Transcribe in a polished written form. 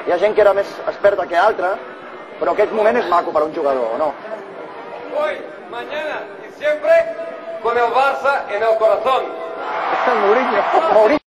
Hi ha gent que era més experta que altra, però aquest moment és maco per a un jugador, o no? Hoy, mañana y siempre con el Barça en el corazón. Mourinho.